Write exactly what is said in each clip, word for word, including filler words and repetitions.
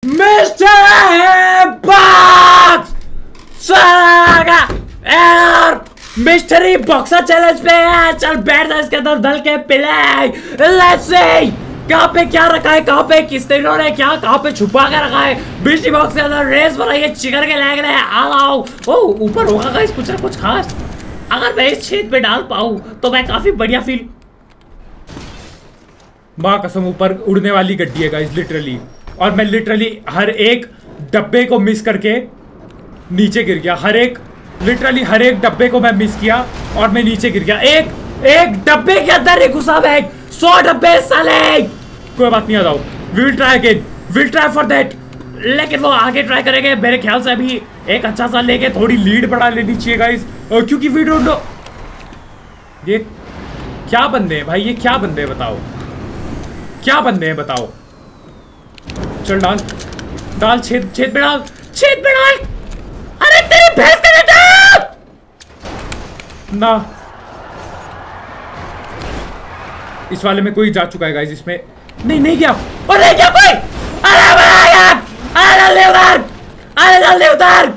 Mister box mystery boxer challenge पे है। चल बैठ जा इसके अंदर धल के पिले। लेट्स सी कहाँ पे क्या रखा है, कहाँ पे किस ने क्या कहाँ पे छुपा के रखा है। मिस्ट्री बॉक्स के अंदर रेस बनाई है, चिकन के लग रहे हैं। आओ ओ ऊपर होगा गाइस कुछ ना कुछ खास। अगर मैं इस छेद पे डाल पाऊँ तो मैं काफी बढ़िया फील। माँ कसम ऊपर उड़ने वाली गड्डी है गाइस लिटरली, और मैं लिटरली हर एक डब्बे को मिस करके नीचे गिर गया। हर एक लिटरली हर एक डब्बे को मैं मिस किया और मैं नीचे गिर गया। एक एक डब्बे के अंदर ही घुसा मैं, सौ डब्बे साले। कोई बात नहीं, आ जाओ। We will try again, will try for that. लेकिन वो आगे ट्राई करेंगे मेरे ख्याल से। अभी एक अच्छा सा लेके थोड़ी लीड बढ़ा लेनी चाहिए गाइस, क्योंकि वी डोंट नो ये क्या बंदे हैं भाई, ये क्या बंदे हैं बताओ, क्या बंदे हैं बताओ। चल डाल डाल, छेद छेद पे डाल, छेद पे डाल। अरे तेरी भैंस का बेटा ना। इस वाले में कोई जा चुका है गाइस, इसमें नहीं नहीं गया। और नहीं गया कोई। अरे भाई अरे जल्दी उतार, अरे जल्दी उतार,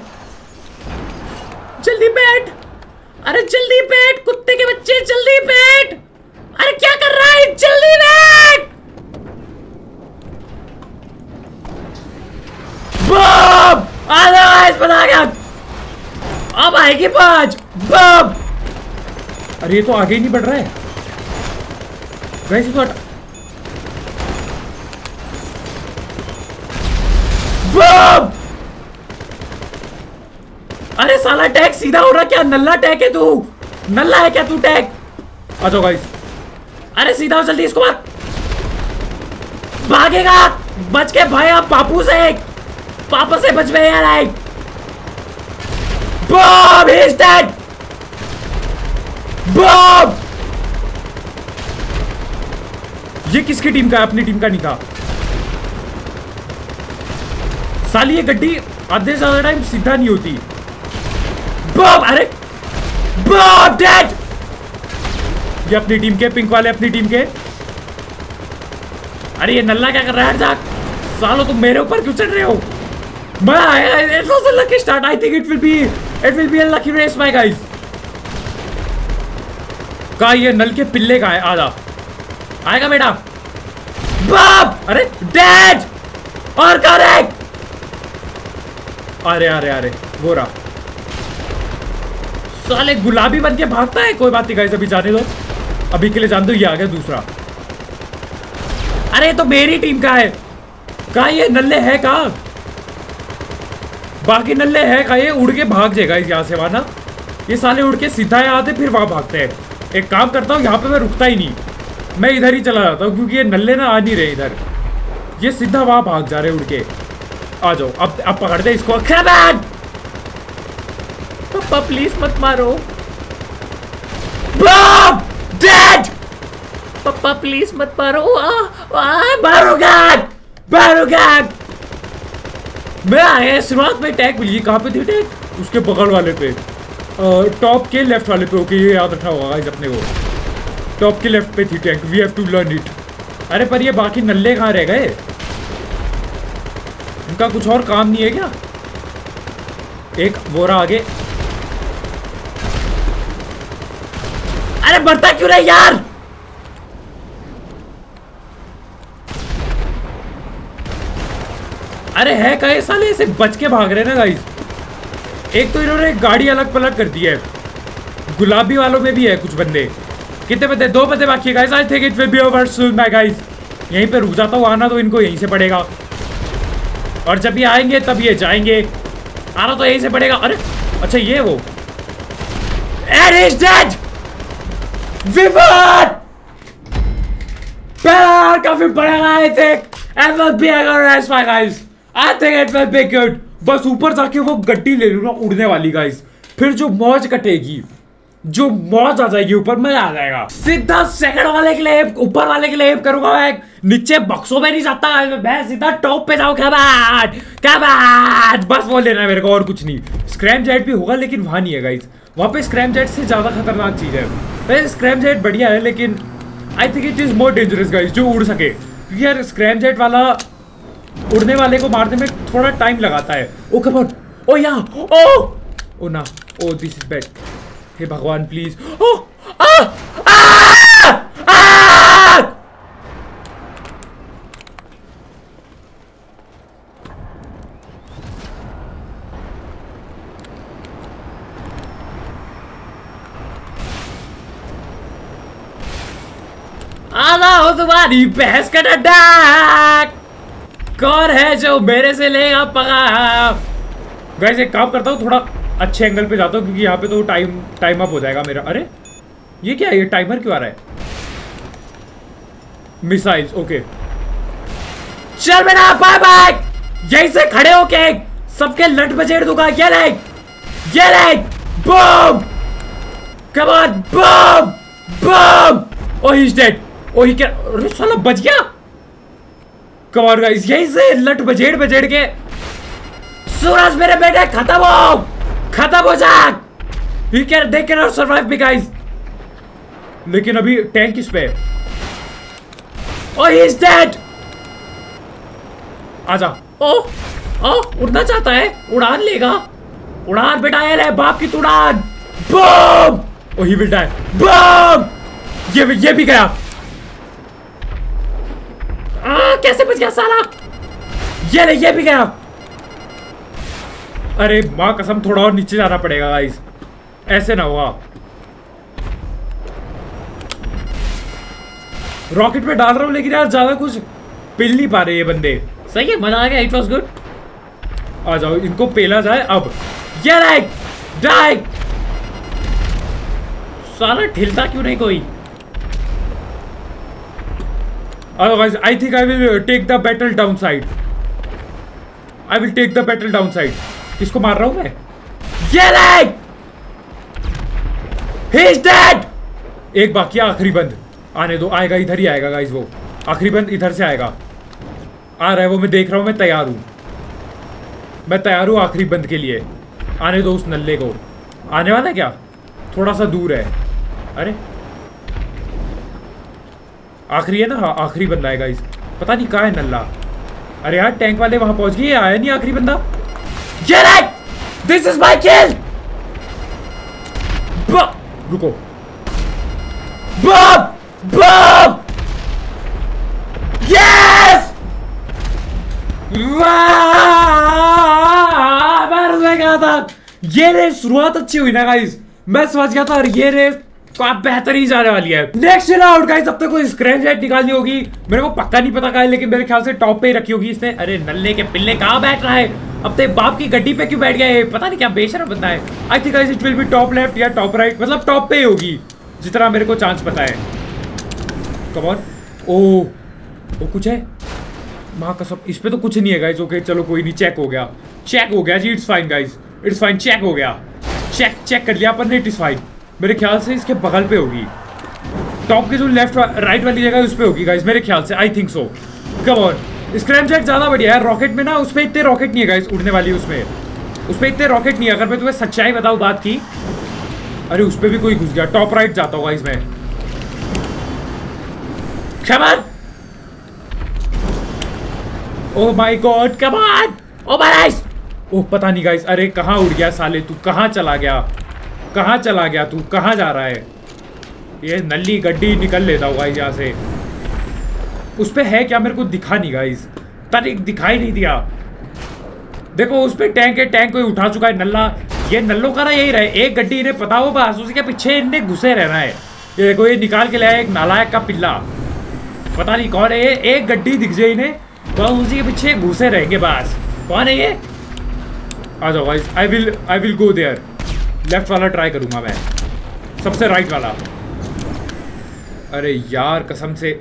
जल्दी बैठ। अरे जल्दी बैठ कुत्ते के बच्चे, जल्दी बैठ। अरे क्या कर रहा है, जल्दी बैठ। बम आवाज बना गया। अब आएगी पांच बम। अरे ये तो आगे ही नहीं बढ़ रहा है गाइस, तो बम। अरे साला टैग सीधा हो रहा क्या, नल्ला टैग है तू, नल्ला है क्या तू टैग। आ जाओ गाइस, अरे सीधा हो जल्दी, इसको मार। भागेगा, बच के भाई आप पापू से, पापा से बच में यार। I bomb, he is dead. Bomb. ये किसकी टीम का है, अपनी टीम का नहीं था। साली ये गड्डी आधे से ज्यादा टाइम सीधा नहीं होती। बम, अरे बम, डेड। ये अपनी टीम के, पिंक वाले अपनी टीम के। अरे ये नल्ला क्या कर रहा है, जाक सालो तुम मेरे ऊपर क्यों चढ़ रहे हो। It was a lucky start. I think it will be it will be a lucky race, my guys. का ये नल के पिल्ले का है, आधा आएगा बेटा। बाप, अरे डेड और करेक्ट। अरे अरे अरे गोरा साले गुलाबी बन के भागता है। कोई बात नहीं गाइस, अभी जाने दो, अभी के लिए जान दो। ये आ गया दूसरा। अरे तो मेरी टीम का है। कहा ये नल्ले है कहा, बाकी नल्ले है का। ये उड़ के भाग जाएगा यहाँ से वहां ना। ये साले उड़ के सीधा आते फिर वहां भागते हैं। एक काम करता हूँ, यहाँ पे मैं रुकता ही नहीं, मैं इधर ही चला जाता हूँ, क्योंकि ये नल्ले ना आ नहीं रहे इधर। ये सीधा वहां भाग जा रहे उड़ के। आ जाओ, अब अब पकड़ते इसको। पापा प्लीज मत मारो। डेड। पापा प्लीज मत मारो। मारूंगा मारूंगा। मैं आया शुरुआत में टैग मिली। कहाँ पे थी टैग, उसके बगल वाले पे, टॉप के लेफ्ट वाले पे। ओके ये याद रखना होगा गाइस अपने को, टॉप के लेफ्ट पे थी tag. We have to learn it. अरे पर ये बाकी नल्ले कहाँ रह गए, इनका कुछ और काम नहीं है क्या। एक बोरा आगे। अरे बढ़ता क्यों नहीं यार। अरे है कहे साले, ऐसे बच के भाग रहे ना गाइस। एक तो इन्होंने गाड़ी अलग पलट कर दी है। गुलाबी वालों में भी है कुछ बंदे। कितने बंदे, दो बंदे बाकी है guys. I think it will be over soon my guys. यहीं पे रुक जाता हूँ, आना तो इनको यहीं से पड़ेगा, और जब ये आएंगे तब ये जाएंगे। आना तो यहीं से पड़ेगा। अरे अच्छा ये वो एंड इज डेड। विवाद काफी बड़ा। I think it will be a good race my guys. I think it will be good. बस ऊपर जाके वो गड्डी ले लूँ ना उड़ने वाली गाइस, फिर जो मौज कटेगी, जो मौज आ जाएगी ऊपर, मजा आ जाएगा। सीधा सेकंड वाले के लिए ऊपर वाले के लिए करूंगा मैं। नीचे बक्सों में नहीं जाता मैं, सीधा टॉप पे जाऊँ। क्या बात क्या बात, बस वो लेना है मेरे को और कुछ नहीं। स्क्रैम जेट भी होगा लेकिन वहां नहीं है गाइस। वहां पे स्क्रैम जेट से ज्यादा खतरनाक चीज है। वैसे स्क्रैम जेट बढ़िया है लेकिन I think it is more dangerous guys, जो उड़ सके। क्योंकि यार स्क्रैम जेट वाला उड़ने वाले को मारने में थोड़ा टाइम लगाता है। ओ कम ऑन, ओ या, ओ ओ ना, ओ दिस इज बैड। हे भगवान प्लीज। ओ आ आ आ आधा हो तुम्हारी बहस का डंडा, कौन है जो मेरे से लेगा पगा। वैसे एक काम करता हूँ, थोड़ा अच्छे एंगल पे जाता हूँ क्योंकि यहाँ पे तो टाइम टाइम अप हो जाएगा मेरा। अरे ये क्या है, ये टाइमर क्यों आ रहा है? मिसाइल्स, ओके चल बेटा बाय बाय। यहीं से खड़े होके सबके लट बजेड़ दूंगा। ये ले, ये ले, boom, come on, boom boom. Oh he is dead. Oh he क्या, अरे साला बच गया। कम ऑन गाइस, यहीं से लट बजेड़ बजेड़ के सूरज मेरे बेटे खत्म हो, खत्म हो जा। He can, they can not survive me guys. लेकिन अभी टैंक किस पे? Oh he is dead. आजा। ओह ओह उड़ना चाहता है, उड़ान लेगा। उड़ान बेटा, ये ले बाप की उड़ान। Boom. Oh he will die. Boom. ये भी ये भी गया। आ, कैसे बच गया साला? ये ले, ये भी गया। अरे माँ कसम, थोड़ा और नीचे जाना पड़ेगा गाइस, ऐसे ना हुआ। रॉकेट में डाल रहा हूँ लेकिन यार ज्यादा कुछ पिल नहीं पा रहे ये बंदे। सही है, मजा आ गया, इट वॉज गुड। आ जाओ, इनको पेला जाए अब। ये लाइक डाई। साला ठिलता क्यों नहीं कोई? Otherwise, I think I will take the battle down side. I will take the battle down side. किसको मार रहा हूँ मैं? ये लाइक, he is dead. एक बाकी आखिरी बंद, आने दो, आएगा, इधर ही आएगा गाइस। वो आखिरी बंद इधर से आएगा, आ रहा है वो, मैं देख रहा हूँ। मैं तैयार हूँ, मैं तैयार हूँ आखिरी बंद के लिए। आने दो उस नल्ले को। आने वाला है क्या? थोड़ा सा दूर है। अरे आखिरी है ना? हाँ आखिरी बंदा है गाइस। पता नहीं कहाँ है नल्ला। अरे यार टैंक वाले वहां पहुंच गए, आया नहीं आखिरी बंदा। ये right, this is my kill. रुको, बम बम, यस। मैं रुक गया था। ये रेस शुरुआत अच्छी हुई ना गाइस, मैं समझ गया था। और ये रेस बेहतरीन जाने वाली है। नेक्स्ट राउंड गाइस, अब तक कोई स्क्रैच जेट निकालनी होगी। मेरे को पक्का नहीं पता कहा है, लेकिन मेरे ख्याल से टॉप पे ही रखी होगी इसने। अरे नल्ले के पिल्ले कहाँ बैठ रहा है? अब तो बाप की गड्डी पे क्यों बैठ गया है? पता नहीं क्या बेशरम बंदा है। I think guys it will be top left या टॉप राइट, मतलब टॉप पे ही होगी जितना मेरे को चांस पता है। Come on. ओ ओ कुछ है माँ कसम, इस पे तो कुछ नहीं है गाइस। ओके चलो कोई नहीं, चेक हो गया, चेक हो गया जी। It's fine guys, it's fine, check हो गया। चेक चेक कर लिया अपन ने, इट इज फाइन। मेरे ख्याल से इसके बगल पे होगी, टॉप के जो लेफ्ट राइट वाली जगह उस पे होगी गाइस, मेरे ख्याल से। I think so. Come on. Scramjet ज्यादा बढ़िया है। रॉकेट में ना, उस पे इतने रॉकेट नहीं है गाइस, उड़ने वाली उसमें, उस पे इतने रॉकेट नहीं है। अगर मैं तुम्हें सच्चाई बताऊं बात की, अरे उस पे भी कोई घुस गया। टॉप राइट जाता हूँ गाइस मैं। Come on. Oh my god, come on. Oh my guys, oh पता नहीं गाइस। अरे कहाँ उड़ गया साले, तू कहाँ चला गया? कहाँ चला गया तू? कहाँ जा रहा है? ये नल्ली गड्डी निकल लेता हूँ गाइस यहाँ से। उस पे है क्या? मेरे को दिखा नहीं गाइस, तनिक दिखाई नहीं दिया। देखो उस पे टैंक है, टैंक कोई उठा चुका है नल्ला। ये नल्लों का ना यही रहे, एक गड्डी इन्हें पता हो बस, उसी के पीछे इन्हें घुसे रहना है। ये देखो ये निकाल के लाया एक नालायक का पिल्ला, पता नहीं कौन है ये। एक गड्डी दिख जाए इन्हें तो उसी के पीछे घुसे रहेंगे बस। कौन है ये? आ जाओ guys, I will I will go there. Left वाला ट्राई करूंगा मैं, सबसे राइट वाला। अरे यार कसम से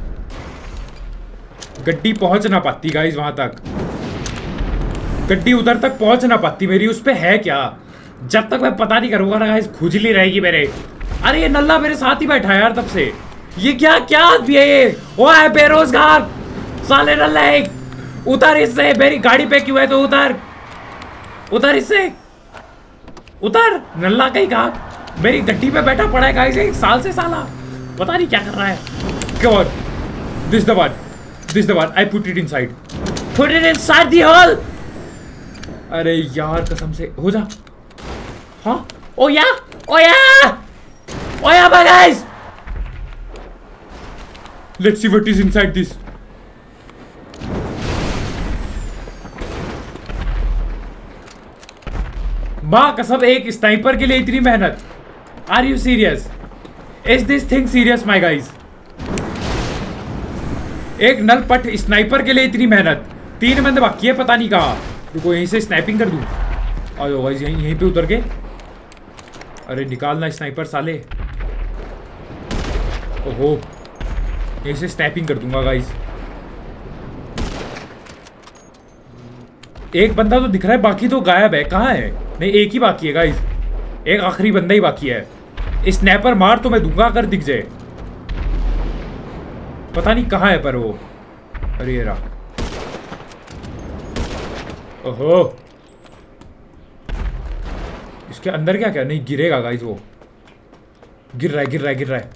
गड्डी पहुंच ना पाती गाइस वहां तक, गड्डी उधर तक पहुंच ना पाती मेरी। उस पे है क्या? जब तक मैं पता नहीं करूंगा ना गाइस, खुजली रहेगी मेरे। अरे ये नल्ला मेरे साथ ही बैठा है यार तब से। ये क्या क्या आदमी है ये? वो है बेरोजगार साले नल्ला है। उतर इससे, मेरी गाड़ी पे क्यों है तो उतर, उतर इससे, उतर। नल्ला कहीं कहा मेरी गड्डी पे बैठा पड़ा है गाइस एक साल से साला, पता नहीं क्या कर रहा है। Come on, this the one, this the one, I put it inside. Put it inside the hole. अरे यार कसम से हो जा। हाँ Oh yeah, oh yeah, oh yeah, my guys. Let's see what is inside this. माँ कसम, एक स्नाइपर के लिए इतनी मेहनत। Are you serious? Is this thing serious my guys? एक नल पट स्नाइपर के लिए इतनी मेहनत। तीन बंदे बाकी है, पता नहीं कहाँ। रुको यहीं से स्नाइपिंग कर दूं। आ जाओ गाइस, यहीं यहीं पे उतर के। अरे निकालना स्नाइपर साले। ओहो, यहीं से स्नैपिंग कर दूंगा गाइस। एक बंदा तो दिख रहा है, बाकी तो गायब है। कहाँ है? नहीं, एक ही बाकी है गाइस। एक आखिरी बंदा ही बाकी है। स्नैपर मार तो मैं दूंगा अगर दिख जाए। पता नहीं कहाँ है पर वो। अरे ये रहा। ओहो, इसके अंदर क्या क्या? नहीं गिरेगा गाइस, वो गिर रहा है गिर रहा है गिर रहा है।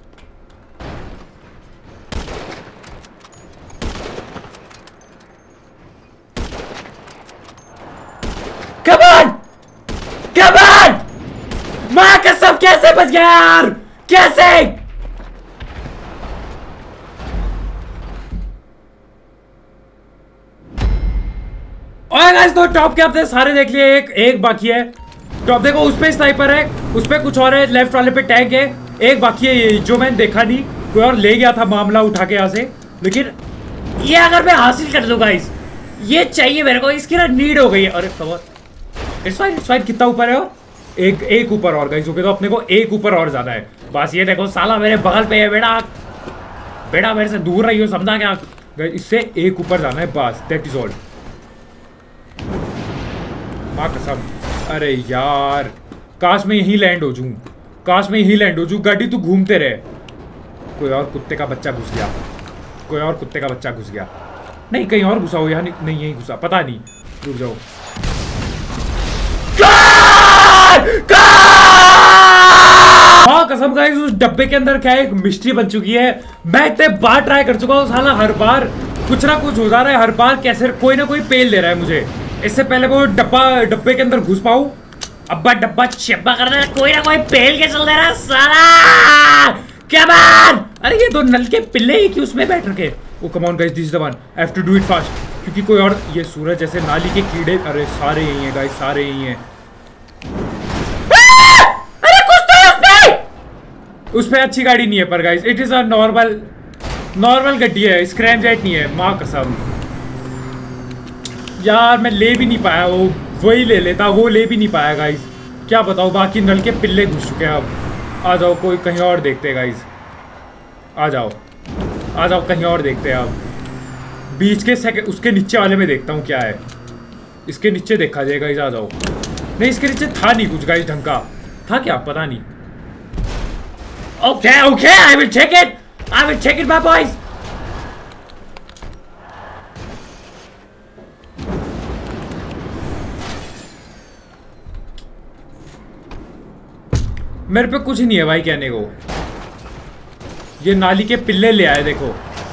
Come on! Come on! माँ कसम, कैसे बच गया यार? कैसे? और गाइस तो टॉप के आपने सारे देख लिए। एक एक बाकी है। टॉप देखो, उस पे स्नाइपर है, उस पे कुछ और है, लेफ्ट वाले पे टैंक है। एक बाकी है ये जो मैंने देखा नहीं, कोई और ले गया था मामला उठा के यहाँ से। लेकिन ये अगर मैं हासिल कर लूँ गाइस, ये चाहिए मेरे को, इसकी ना नीड हो गई है। अरे खबर, इट्स फाइन इट्स फाइन। कितना ऊपर है? और एक एक ऊपर और गाइस। ओके, तो अपने को एक ऊपर और ज्यादा है। बस ये देखो, साला मेरे बगल पे है। बेटा बेटा मेरे से दूर रही हो, समझा क्या? गाइस इससे एक ऊपर जाना है बस, दैट इज ऑल। माँ कसम, अरे यार काश मैं यहीं लैंड हो जाऊं, काश मैं यहीं लैंड हो जाऊं। गाड़ी तू घूमते रहे। कोई और कुत्ते का बच्चा घुस गया, कोई और कुत्ते का बच्चा घुस गया। नहीं कहीं और घुसा हो, यहाँ नहीं, नहीं यहीं घुसा, पता नहीं। रुक जाओ। हाँ कसम गाइस, उस डब्बे के अंदर क्या है, एक मिस्ट्री बन चुकी है। मैं इतने बार ट्राई कर चुका हूँ, साला हर बार कुछ ना कुछ हो जा रहा है। हर बार कैसे कोई ना कोई पेल दे रहा है मुझे। इससे पहले वो डब्बा डब्बे के अंदर घुस पाऊं। अब्बा डब्बा चब्बा कर रहा है, कोई ना कोई पेल के चल दे रहा है साला। क्या बात? अरे ये दो नल के पिल्ले ही कि उसमें बैठ रखे। Oh come on guys, this is the one, I have to do it fast. क्योंकि कोई और, ये सूरज जैसे नाली के कीड़े, अरे सारे यही हैं गाइस, सारे यही हैं। अरे कुछ तो है उसमें। उसमें अच्छी गाड़ी नहीं है पर guys, it is a normal normal गड्डी है, स्क्रैम जेट नहीं है। माँ कसम यार, मैं ले भी नहीं पाया। वो वही ले लेता, वो ले भी नहीं पाया गाइस। क्या बताओ, बाकी नल के पिल्ले घुस चुके हैं। अब आ जाओ, कोई कहीं और देखते हैं गाइस। आ जाओ आ जाओ, कहीं और देखते हैं। अब बीच के सेकंड उसके नीचे वाले में देखता हूँ क्या है। इसके नीचे देखा जाएगा गाइस। आ जाओ। नहीं इसके नीचे था नहीं कुछ गाइस ढंग का। था क्या पता नहीं। Okay okay, I will take it, I will take it my boys. मेरे पे कुछ नहीं है भाई कहने को। ये नाली के पिल्ले ले आए देखो।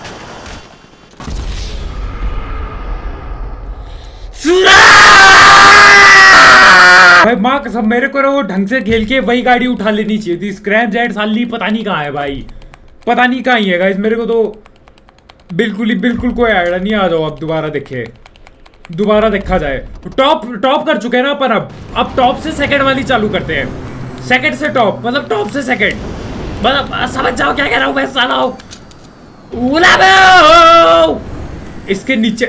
भाई माँ कसम, मेरे को वो ढंग से खेल के वही गाड़ी उठा लेनी चाहिए थी। स्क्रैम जेट साली पता नहीं कहाँ है भाई, पता नहीं कहाँ ही है गाइस। मेरे को तो बिल्कुल ही बिल्कुल कोई आइडिया नहीं। आ जाओ अब दोबारा देखे, दोबारा देखा जाए। टॉप टॉप कर चुके हैं ना अपन। अब अब टॉप से सेकंड वाली चालू करते हैं। सेकंड से टॉप, मतलब टॉप से सेकंड, मतलब समझ जाओ क्या कह रहा हूँ मैं साला। इसके नीचे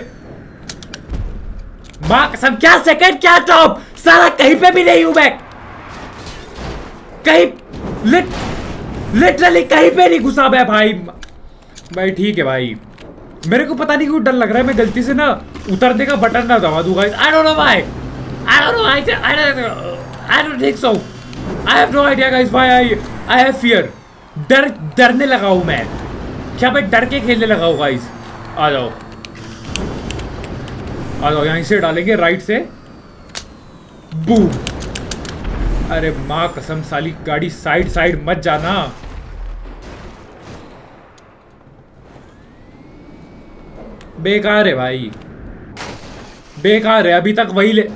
माँ कसम, क्या सेकंड क्या टॉप, साला कहीं पे भी नहीं हूं मैं। कहीं लिट लिटरली कहीं पे नहीं घुसा मैं भाई। भाई ठीक है भाई, मेरे को पता नहीं क्यों डर लग रहा है मैं गलती से ना उतरने का बटन ना दबा दूंगा। I don't know why, I don't know, I I don't think so, I have no idea guys why I I have fear. डर डरने लगा हूं मैं। क्या मैं डर के खेलने लगा हूं गाइस। आ जाओ आ जाओ, यहीं से डालेंगे राइट से। बूम। अरे माँ कसम साली गाड़ी साइड साइड मत जाना। बेकार है भाई। बेकार है, अभी तक वही ले।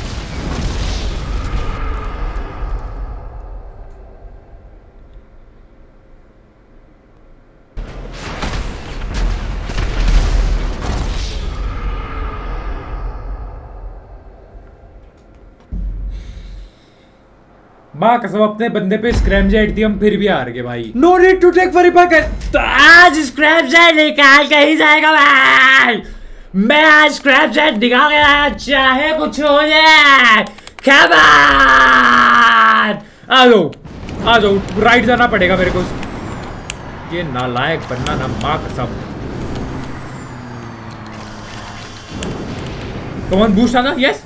माँ कसम अपने बंदे पे स्क्रैम जेट थी, हम फिर भी हार गए भाई। No need to take for ripper. तो आज स्क्रैप जेट निकाल के ही जाएगा भाई। मैं आज स्क्रैप जेट निकाल के आया, चाहे कुछ हो जाए। Come on! आ जाओ आ जाओ, राइट जाना पड़ेगा मेरे को। ये नालायक बनना ना, माँ कसम। कौन बूस्ट आना? यस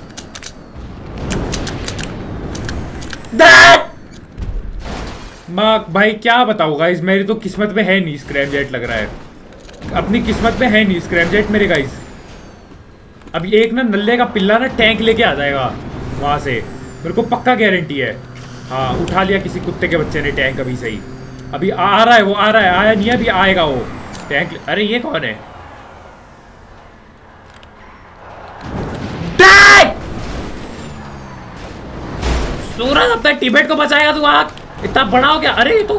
माँ भाई क्या बताऊँ गाइस, मेरी तो किस्मत में है नहीं स्क्रैम जेट लग रहा है। अपनी किस्मत में है नहीं स्क्रैम जेट मेरे गाइस। अभी एक ना नल्ले का पिल्ला ना टैंक लेके आ जाएगा वहां से, मेरे को पक्का गारंटी है। हाँ उठा लिया किसी कुत्ते के बच्चे ने टैंक अभी सही। अभी आ, आ रहा है वो, आ रहा है, आया नहीं है अभी, आएगा वो टैंक। अरे ये कौन है? सूरज अपने टीममेट को बचाएगा तू? आग इतना बड़ा हो गया। अरे ये तो,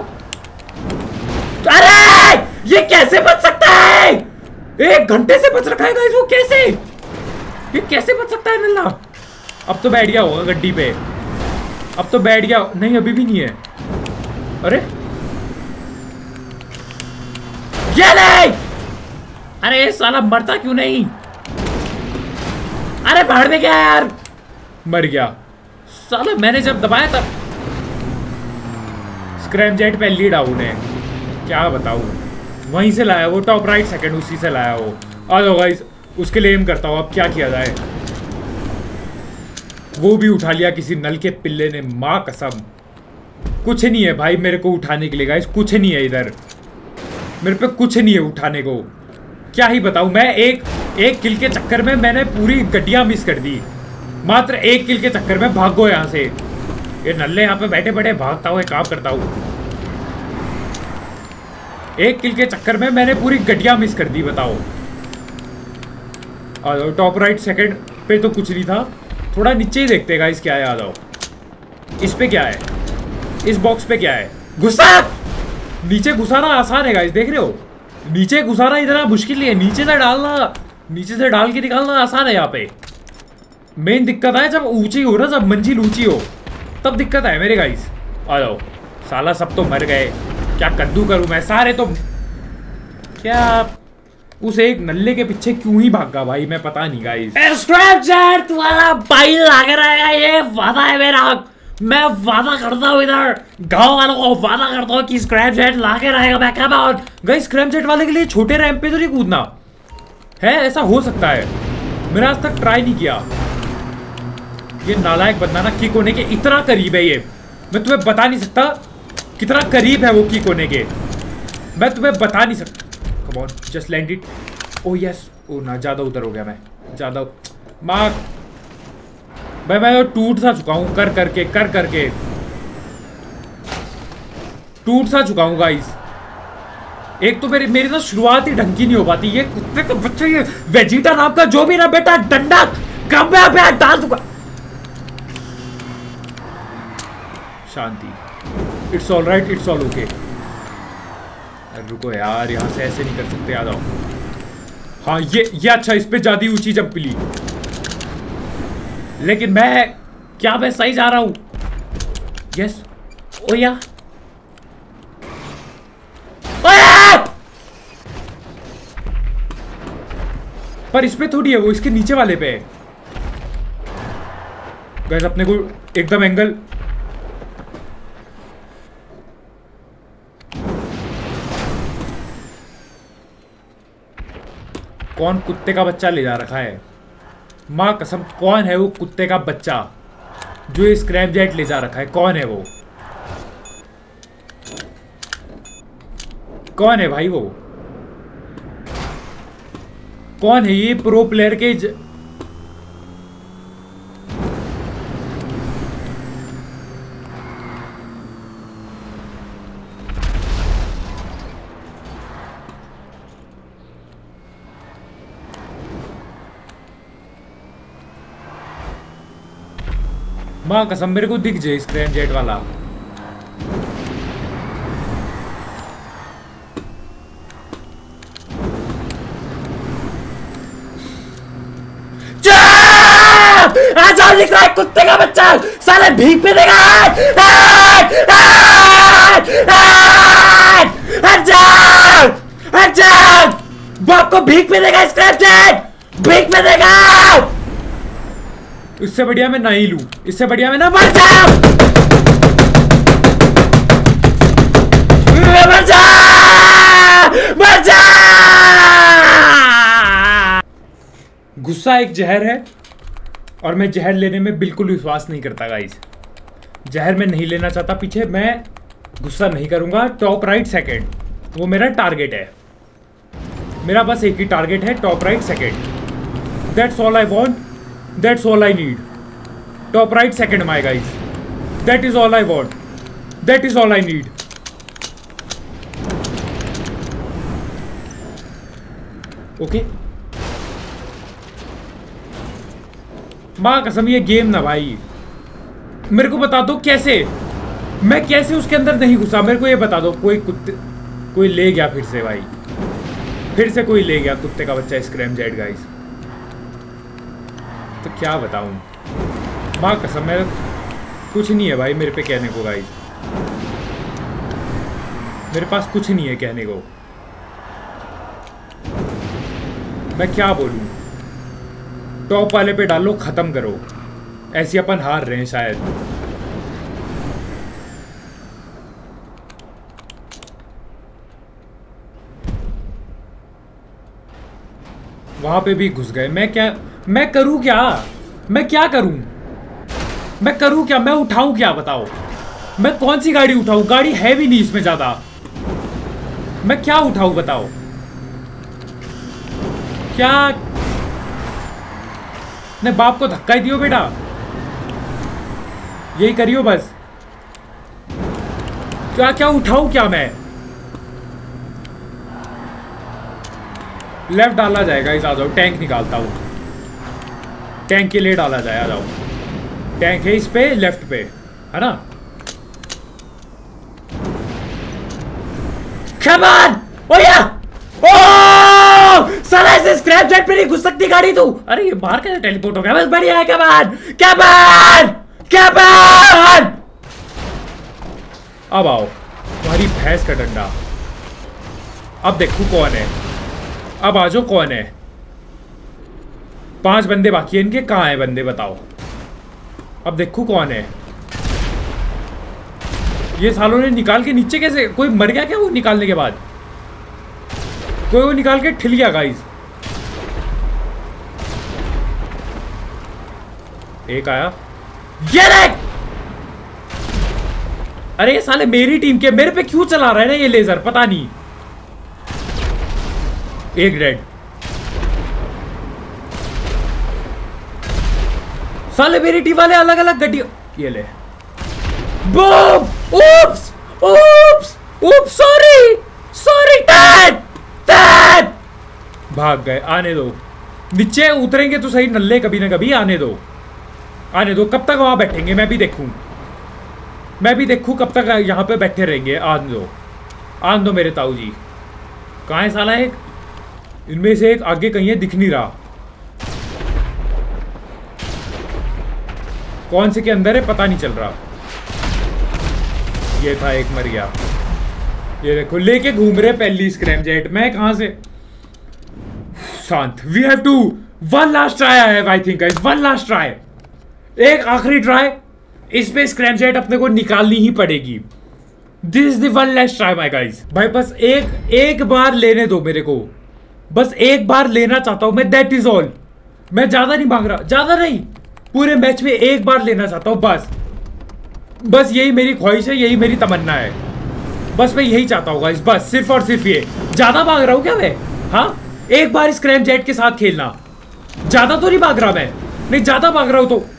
अरे ये कैसे बच सकता है? एक घंटे से बच रखा है गाइस वो। कैसे ये कैसे बच सकता है नल्ला? अब तो बैठ गया होगा गड्डी पे, अब तो बैठ गया। नहीं अभी भी नहीं है। अरे ये नहीं, अरे ये साला मरता क्यों नहीं? अरे भाड़ में गया यार, मर गया साला। मैंने जब दबाया तब स्क्रैम जेट पहली डाउन है, क्या बताऊं। वहीं से लाया वो, टॉप राइट सेकंड उसी से लाया वो। आ जाओ गाइस, उसके लिए एम करता हूँ। अब क्या किया जाए? वो भी उठा लिया किसी नल के पिल्ले ने, माँ कसम। कुछ नहीं है भाई मेरे को उठाने के लिए गाइस, कुछ नहीं है इधर मेरे पे, कुछ नहीं है उठाने को। क्या ही बताऊं मैं, एक एक किल के चक्कर में मैंने पूरी गड्डियां मिस कर दी। मात्र एक किल के चक्कर में। भागो यहाँ से। ये नल्ले यहाँ पे बैठे बैठे भागता हुआ काम करता हूँ। एक किल के चक्कर में मैंने पूरी गड्डियां मिस कर दी, बताओ। आ जाओ टॉप राइट सेकंड पे तो कुछ नहीं था, थोड़ा नीचे ही देखते हैं गाइस क्या है। आ जाओ, इस पे क्या है, इस बॉक्स पे क्या है? घुसा। नीचे घुसाना आसान है गाइस, देख रहे हो? नीचे घुसाना इतना मुश्किल नहीं है, नीचे से डालना, नीचे से डाल के निकालना आसान है। यहाँ पे मेन दिक्कत है जब ऊंची हो ना, जब मंजिल ऊंची हो तब दिक्कत है मेरे गाइस। आ जाओ, साला सब तो मर गए, क्या कद्दू करूं मैं? सारे तो क्या उस एक नल्ले के पीछे क्यों ही भागा भाई, मैं पता नहीं गाइस। स्क्रैप जेट तुम्हारा भाई लग रहेगा, ये वादा है मेरा। मैं वादा करता हूँ, इधर गांव वालों को वादा करता हूँ कि स्क्रैप जेट लाके रहेगा। मैं क्या बात गाइस, स्क्रैप जेट वाले के लिए छोटे रैंप पे तो नहीं कूदना है? ऐसा हो सकता है? मैंने आज तक ट्राई नहीं किया। ये नालायक बंदा ना किक होने के इतना करीब है, ये मैं तुम्हें बता नहीं सकता कितना करीब है वो किक होने के, मैं तुम्हें बता नहीं सकता। Come on, just land it. Oh yes, oh ना ज्यादा उधर हो गया मैं, ज्यादा मार भाई। मैं टूट सा चुका हूं कर करके कर करके टूट सा चुका हूं गाइस। एक तो मेरी मेरी ना शुरुआत ही ढंग की नहीं हो पाती। ये कुत्ते का बच्चा, ये वेजिटा नाम का जो भी ना बेटा, डंडा कब्बे पे डाल दूंगा। शांति, it's all right, it's all okay. रुको यार, यहाँ से ऐसे नहीं कर सकते, आ जाओ। हाँ ये ये अच्छा, इस पे ज्यादा ऊंची जंप मिली, लेकिन मैं क्या मैं सही जा रहा हूं? यस। ओ या पर इस पे थोड़ी है, वो इसके नीचे वाले पे है गाइस। अपने को एकदम एंगल, कौन कुत्ते का बच्चा ले जा रखा है? माँ कसम, कौन है वो कुत्ते का बच्चा जो ये स्क्रैप जेट ले जा रखा है? कौन है वो? कौन है भाई वो? कौन है ये प्रो प्लेयर के ज... माँ कसम मेरे को दिख जाए स्क्रैम जेट वाला। आजाओ लिख रहा है कुत्ते का बच्चा, साले भीख पे देगा। हट जाओ, हट जाओ, बाप को भीख पे देगा स्क्रैप जेट, भीख पे देगा। इससे बढ़िया मैं ना ही लूं, इससे बढ़िया मैं ना मर जाऊं। मर जा, मर जा। गुस्सा एक जहर है और मैं जहर लेने में बिल्कुल विश्वास नहीं करता गाइस। जहर मैं नहीं लेना चाहता पीछे, मैं गुस्सा नहीं करूंगा। टॉप राइट सेकंड, वो मेरा टारगेट है। मेरा बस एक ही टारगेट है, top right second. That's all I want, that's all I need. Top right second my guys, that is all I want, that is all I need. Okay माँ कसम ये गेम ना भाई, मेरे को बता दो कैसे, मैं कैसे उसके अंदर नहीं घुसा, मेरे को ये बता दो। कोई कुत्ते, कोई ले गया फिर से भाई, फिर से कोई ले गया कुत्ते का बच्चा स्क्रैम जेट गाइस। तो क्या बताऊं माँ कसम, मेरा कुछ नहीं है भाई मेरे पे कहने को गाइस, मेरे पास कुछ नहीं है कहने को। मैं क्या बोलूं, टॉप वाले पे डालो, खत्म करो। ऐसे अपन हार रहे हैं शायद। वहां पे भी घुस गए। मैं क्या, मैं करूं क्या, मैं क्या करूं, मैं करूं क्या, मैं उठाऊं क्या बताओ। मैं कौन सी गाड़ी उठाऊं, गाड़ी है भी नहीं इसमें ज्यादा। मैं क्या उठाऊं बताओ, क्या ने बाप को धक्का ही दियो बेटा, यही करियो बस। क्या क्या उठाऊं क्या मैं। लेफ्ट डाला जाएगा इस, आ जाओ टैंक निकालता हूं, टैंक के लिए डाला जाए, आ जाओ। टैंक है इस पे लेफ्ट पे, है ना। Come on! ओ या! ओ! साला ऐसे स्क्रैप जेट पे नहीं घुस सकती गाड़ी तू। अरे ये बाहर कैसे टेलीपोर्ट हो गया, बस बढ़िया है। Come on! Come on! Come on! अब आओ, तुम्हारी भैंस का डंडा। अब देखो कौन है, अब आ जाओ कौन है। पांच बंदे बाकी हैं इनके, कहाँ है बंदे बताओ। अब देखो कौन है। ये सालों ने निकाल के नीचे कैसे, कोई मर गया क्या वो निकालने के बाद, कोई वो निकाल के ठिल गया गाइस। एक आया, ये देख। अरे ये साले मेरी टीम के, मेरे पे क्यों चला रहा है ना ये लेजर, पता नहीं। एक डेड, साले मेरी टीम वाले अलग अलग गड्डी। ये ले boom, oops, oops, oops, sorry, sorry, dead, dead. भाग गए, आने दो, नीचे उतरेंगे तो सही नल्ले, कभी ना कभी आने दो, आने दो। कब तक वहां बैठेंगे मैं भी देखूं, मैं भी देखूं कब तक यहां पे बैठे रहेंगे। आने दो, आने दो मेरे ताऊ जी। कहाँ है साला एक, इनमें से एक आगे कहीं है, दिख नहीं रहा। कौन से के अंदर है पता नहीं चल रहा। ये था एक, मर गया। ये देखो लेके घूम रहे पहली स्क्रैम जेट। मैं कहां से शांत। We have to, one last try I have, I think guys, one last try, एक आखिरी ट्राई। इस पे स्क्रैम जेट अपने को निकालनी ही पड़ेगी। This is the one last try my guys. भाई बस एक एक बार लेने दो मेरे को, बस एक बार लेना चाहता हूं मैं, दैट इज ऑल। मैं ज्यादा नहीं मांग रहा, ज्यादा नहीं, पूरे मैच में एक बार लेना चाहता हूं बस। बस यही मेरी ख्वाहिश है, यही मेरी तमन्ना है, बस मैं यही चाहता हूँ गाइस, बस सिर्फ और सिर्फ ये। ज्यादा मांग रहा हूँ क्या मैं, हाँ एक बार स्क्रैम जेट के साथ खेलना, ज्यादा तो नहीं मांग रहा मैं, नहीं ज्यादा मांग रहा हूं तो।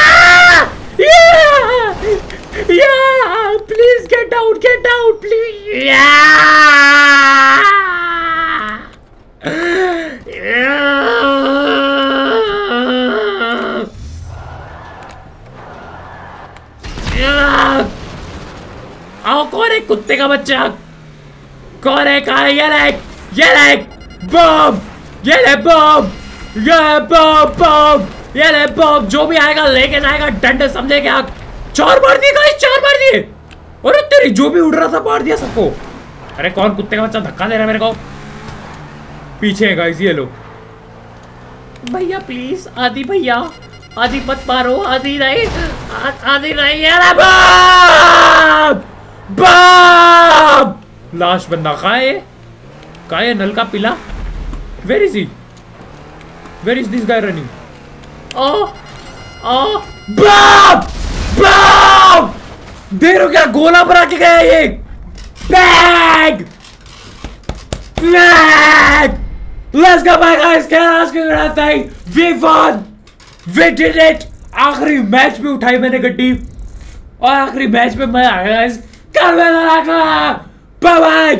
Yeah! Please get out, get out, please! आओ, कौन है कुत्ते का बच्चा? कौन है? कहा? ये ले, ये ले बम, ये ले बम, ये बम बम, ये ले बम। जो भी आएगा लेके जाएगा, डंडे समझे क्या? चार मार दिए गाइस, चार मार दिए। अरे तेरी, जो भी उड़ रहा था मार दिया सबको। अरे कौन कुत्ते का बच्चा धक्का दे रहा है मेरे को? पीछे है गाइस, ये लो। भैया प्लीज, आदि भैया, आदि मत मारो, आदि नहीं, आदि नहीं। ये ले बम बम। लास्ट बंदा कहाँ है? कहाँ है? नल का पिला? Where is he? Where is this guy running? Oh oh bomb bomb. देखो क्या गोला बना के गया ये। Bag bag. Let's go my guys, can I ask you one thing? We won! We did it! आखिरी मैच में उठाई मैंने गड्डी और आखिरी मैच में मैं आया गाइस। कल मैं बाय बाय।